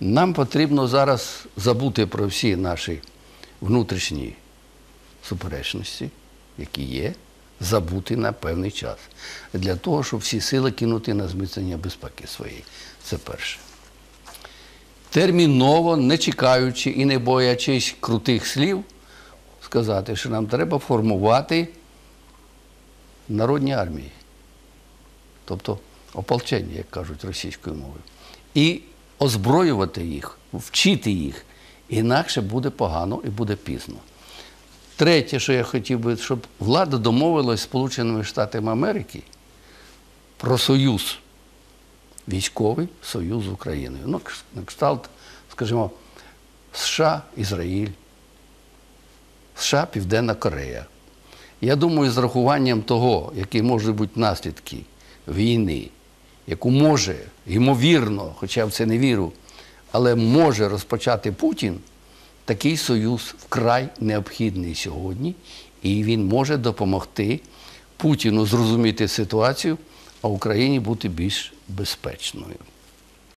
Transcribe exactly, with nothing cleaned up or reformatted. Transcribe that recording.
Нам потрібно зараз забути про всі наші внутрішні суперечності, які є, забути на певний час. Для того, щоб всі сили кинути на зміцнення безпеки своєї. Це перше. Терміново, не чекаючи і не боячись крутих слів, сказати, що нам треба формувати народні армії. Тобто ополчення, як кажуть російською мовою. І озброювати їх, вчити їх. Інакше буде погано і буде пізно. Третє, що я хотів би, щоб влада домовилась з Сполученими Штатами Америки про союз, військовий союз з Україною. Ну, на кшталт, скажімо, США, Ізраїль, США, Південна Корея. Я думаю, з рахуванням того, які можуть бути наслідки війни, яку може, ймовірно, хоча я в це не вірю, але може розпочати Путін, такий союз вкрай необхідний сьогодні, і він може допомогти Путіну зрозуміти ситуацію, а Україні бути більш безпечною.